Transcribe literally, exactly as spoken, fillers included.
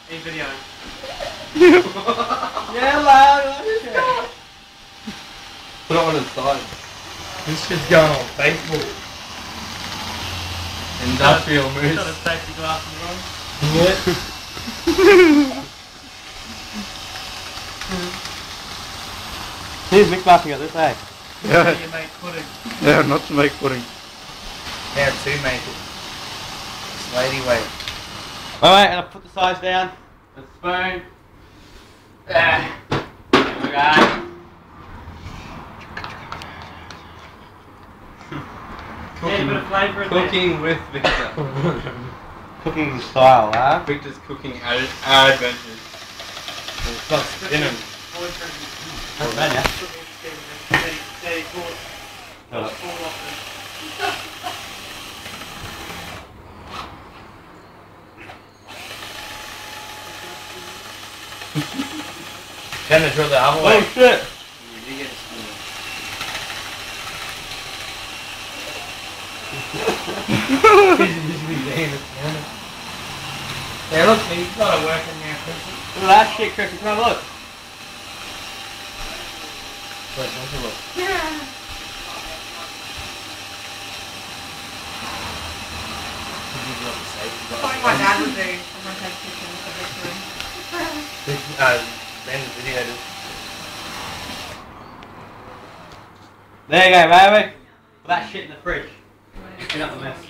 In video. Yeah, loud. Put it on its side. This shit's going on Facebook. Industrial moose. Got a safety glasses on. Yeah. Here's Mick laughing at this, eh? Yeah. You make pudding. Yeah, not to make pudding. How to make it. Lady wait. Wait, wait, and I'll put the size down. A spoon. Ah. There we go. Yeah, a bit of flavour in Cooking with Victor. Cooking style, huh? Victor's cooking ad adventures. It's not spinning. Not bad, yeah. Can I throw the other Oh way? shit! Yeah, look, he's got it working now, Chris. Look at that shit, Chris. Come on, look. Wait, let's have a look. Something my dad would do. Someone takes pictures of this room. Uh, Ben videoed it. There you go, baby. Put that shit in the fridge. Clean up the mess.